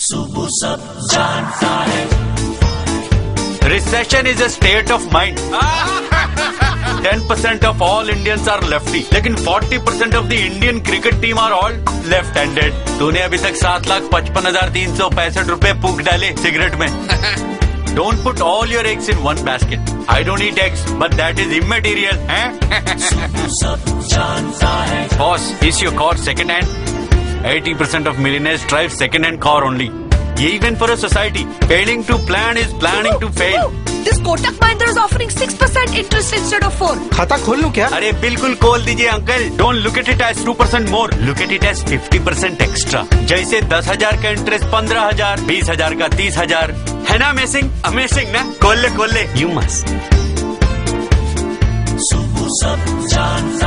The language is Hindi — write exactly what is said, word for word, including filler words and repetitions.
सुबह सब जानता है। Recession is a state of mind. ten percent of all Indians are lefty, लेकिन forty percent of the Indian cricket team are all left-handed. तूने अभी तक सात लाख पचपन हजार तीन सौ पैंसठ रुपए फूक डाले सिगरेट में. Don't put all your eggs in one basket. I don't eat eggs, but that is immaterial. सुबह सब जानता है। Boss, is your car second hand? eighty percent of millionaires drive second hand car only. Even for a society, failing to plan is planning to fail. This Kotak Mahindra is offering six percent interest instead of four. खाता खोल लूं क्या? अरे बिल्कुल खोल दीजिए uncle. Don't look at it as two percent more. Look at it as fifty percent extra. जैसे दस हजार का इंटरेस्ट पंद्रह हजार, बीस हजार का तीस हजार. है ना अमेजिंग? अमेजिंग ना? खोल ले खोल ले. You must. सुबह सब जानता